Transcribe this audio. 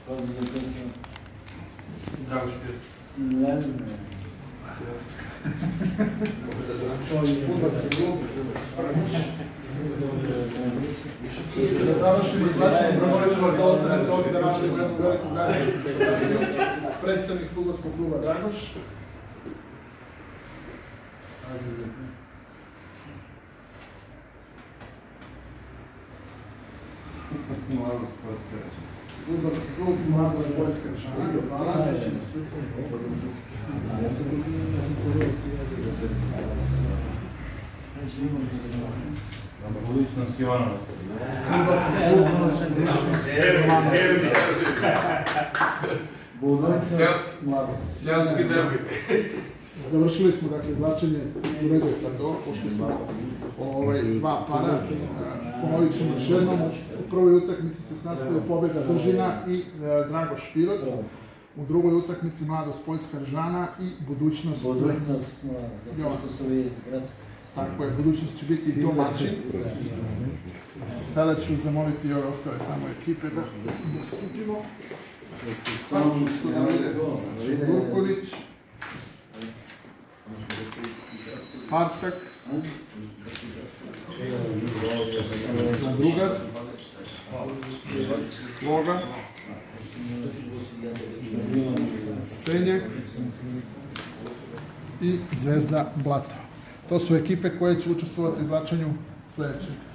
Ko se zapisao? Drago Špir. Ne znam. Fudbalski klub. Za završeni izlačenje, zamolit ću vas da ostanete ovdje da napravimo jednu veliku zajednicu. Predstavnik fudbalskog kluba Dragoš. Fudbalski klub Mladost Poljska Rešana. Hvala. Budućnost Jovanovac. Fudbalski klub Mladost. Sjanski derbi. Završili smo dakle izvlačenje u redu sa to, pošto smo dva para. Ponovit ćemo još jednom, u prvoj utakmici se sastoji pobjeda Držina i Dragoš Pirot. U drugoj utakmici Mladost Poljska Ržana i budućnost... Budućnost, zato što su iz Gradskog. Tako je, budućnost će biti i domaćin. Sada ću zamoliti i ove ostale samo ekipe da skupimo. Gurković, Spartak, Drugar, Sloga, Senjak i Zvezda Blato. To su ekipe koje će učestvovati u izvlačenju sljedećeg